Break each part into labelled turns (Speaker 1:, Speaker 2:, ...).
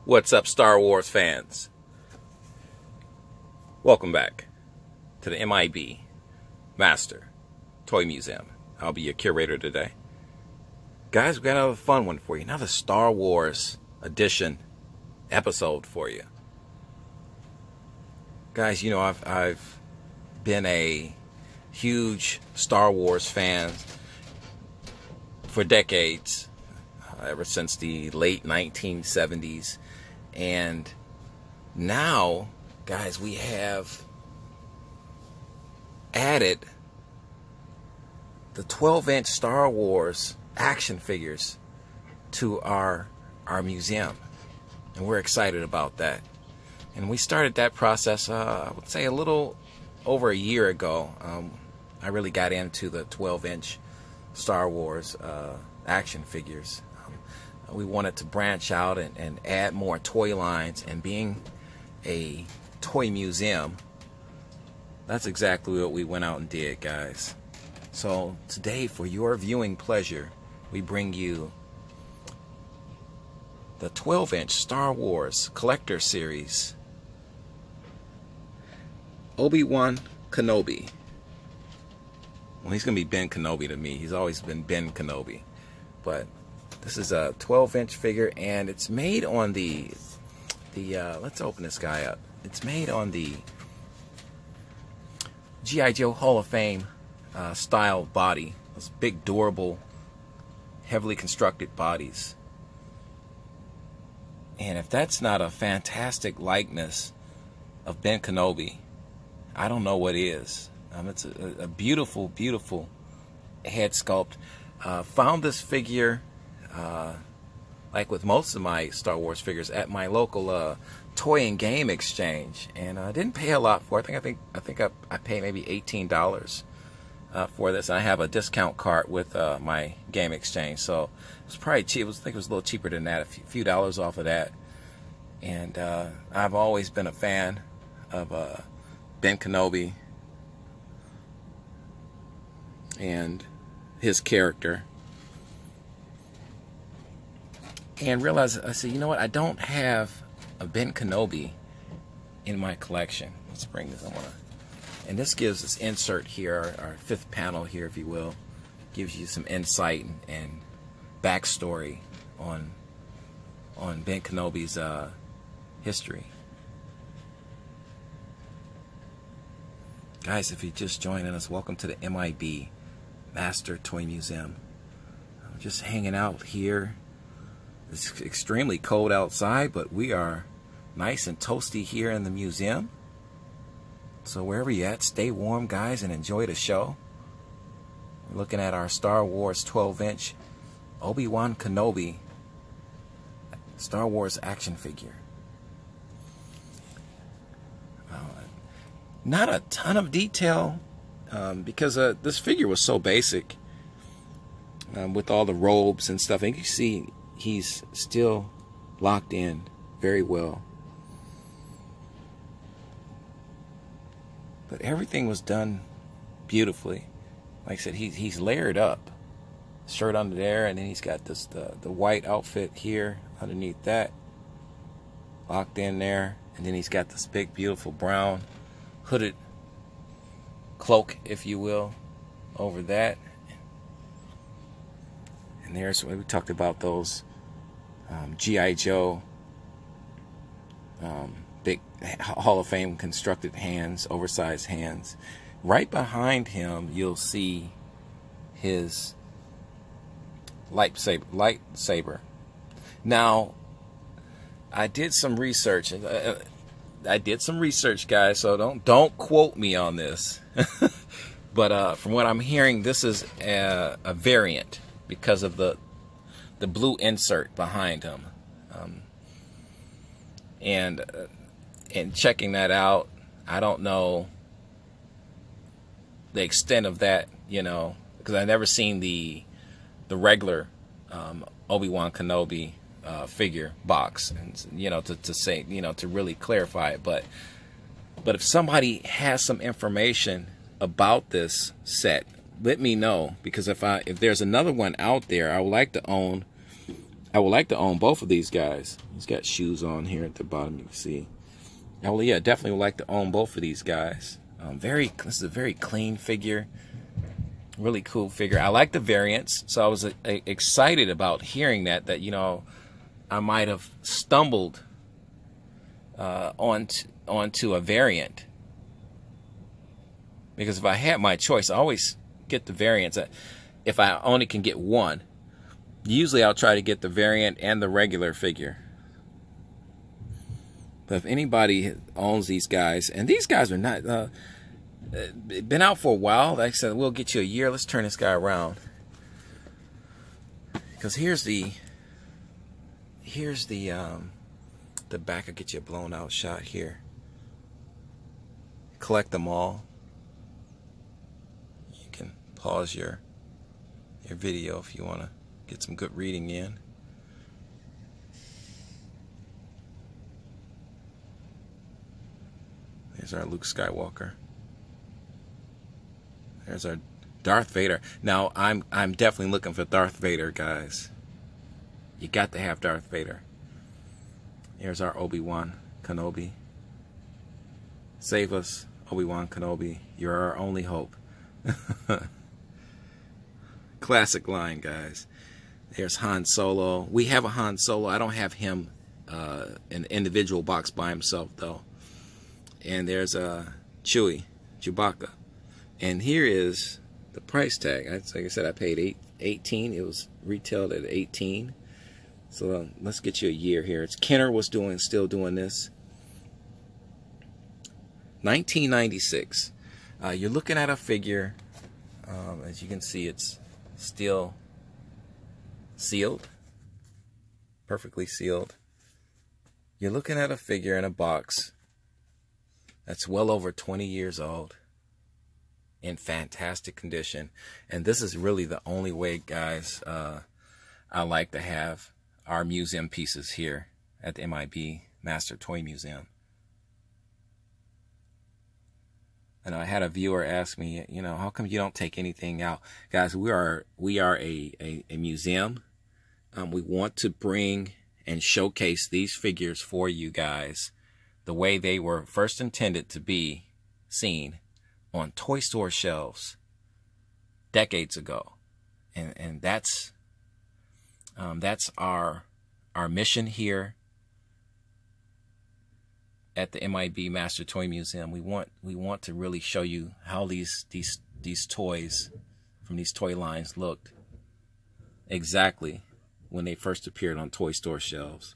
Speaker 1: What's up, Star Wars fans? Welcome back to the MIB Master Toy Museum. I'll be your curator today. Guys, we got another fun one for you. Another Star Wars edition episode for you. Guys, you know, I've been a huge Star Wars fan for decades, ever since the late 1970s. And now, guys, we have added the 12-inch Star Wars action figures to our museum. And we're excited about that. And we started that process, I would say, a little over a year ago. I really got into the 12-inch Star Wars action figures. We wanted to branch out and add more toy lines, and being a toy museum, that's exactly what we went out and did, guys. So today, for your viewing pleasure, we bring you the 12-inch Star Wars Collector Series Obi-Wan Kenobi. Well, he's going to be Ben Kenobi to me. He's always been Ben Kenobi. But this is a 12-inch figure, and it's made on the let's open this guy up. It's made on the G.I. Joe Hall of Fame style body. Those big, durable, heavily constructed bodies. And if that's not a fantastic likeness of Ben Kenobi, I don't know what is. It's a beautiful, beautiful head sculpt. Found this figure, like with most of my Star Wars figures, at my local toy and game exchange, and I didn't pay a lot for it. I think I paid maybe $18 for this. I have a discount cart with my game exchange, so it was probably cheap. I think it was a little cheaper than that, a few dollars off of that. And I've always been a fan of Ben Kenobi and his character. And realized, I said, you know what? I don't have a Ben Kenobi in my collection. Let's bring this on. And this gives this insert here, our fifth panel here, if you will, gives you some insight and backstory on Ben Kenobi's history. Guys, if you're just joining us, welcome to the MIB Master Toy Museum. I'm just hanging out here. It's extremely cold outside, but we are nice and toasty here in the museum. So wherever you're at, stay warm, guys, and enjoy the show. We're looking at our Star Wars 12-inch Obi-Wan Kenobi Star Wars action figure. Not a ton of detail, because this figure was so basic, with all the robes and stuff. And you can see he's still locked in very well. But everything was done beautifully. Like I said, he's layered up. Shirt under there, and then he's got this the white outfit here underneath that, locked in there. And then he's got this big, beautiful brown hooded cloak, if you will, over that. And there's what we talked about, those G.I. Joe big Hall of Fame constructed hands, oversized hands. Right behind him, you'll see his lightsaber. Now, I did some research. Guys, so don't quote me on this. But from what I'm hearing, this is a variant because of the blue insert behind him. And checking that out, I don't know the extent of that, you know, because I've never seen the regular Obi-Wan Kenobi figure box, and you know, to say, you know, to really clarify it. But if somebody has some information about this set, let me know, because if there's another one out there, I would like to own I would like to own both of these guys. He's got shoes on here at the bottom, you can see. Yeah, definitely would like to own both of these guys. This is a very clean figure. Really cool figure. I like the variants, so I was excited about hearing that you know, I might have stumbled onto a variant. Because if I had my choice, I always get the variants. If I only can get one, usually I'll try to get the variant and the regular figure. But if anybody owns these guys, and these guys are not been out for a while, like I said, we'll get you a year. Let's turn this guy around, because here's the back. I'll get you a blown out shot here. Collect them all. You can pause your video if you want to get some good reading in. There's our Luke Skywalker. There's our Darth Vader. Now, I'm definitely looking for Darth Vader, guys. You got to have Darth Vader. Here's our Obi-Wan Kenobi. Save us, Obi-Wan Kenobi. You're our only hope. Classic line, guys. There's Han Solo. We have a Han Solo. I don't have him in an individual box by himself, though. And there's Chewbacca. And here is the price tag. Like I said, I paid $18. It was retailed at $18. So let's get you a year here. It's Kenner was still doing this. 1996. You're looking at a figure. As you can see, it's still sealed, perfectly sealed. You're looking at a figure in a box that's well over 20 years old, in fantastic condition. And this is really the only way, guys, I like to have our museum pieces here at the MIB Master Toy Museum. And I had a viewer ask me, you know, how come you don't take anything out? Guys, we are a museum. We want to bring and showcase these figures for you guys the way they were first intended to be seen on toy store shelves decades ago. And that's our mission here at the MIB Master Toy Museum. We want to really show you how these toys from these toy lines looked exactly when they first appeared on toy store shelves.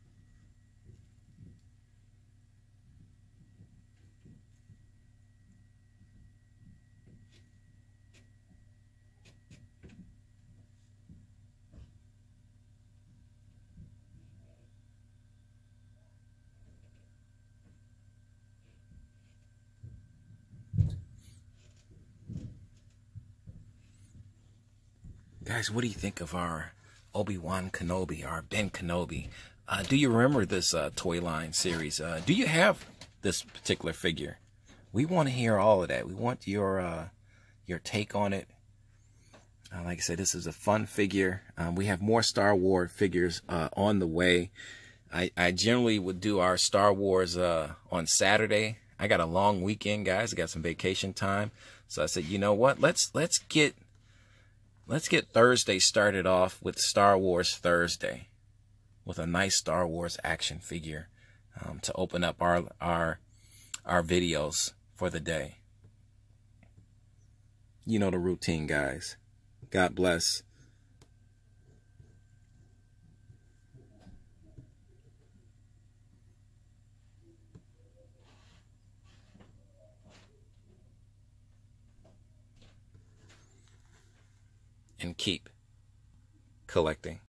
Speaker 1: Guys, what do you think of our Obi-Wan Kenobi, our Ben Kenobi? Do you remember this toy line series? Do you have this particular figure? We want to hear all of that. We want your take on it. Like I said, this is a fun figure. We have more Star Wars figures on the way. I generally would do our Star Wars on Saturday. I got a long weekend, guys. I got some vacation time. So I said, you know what? Let's get Thursday started off with Star Wars Thursday, with a nice Star Wars action figure to open up our videos for the day. You know the routine, guys. God bless. And keep collecting.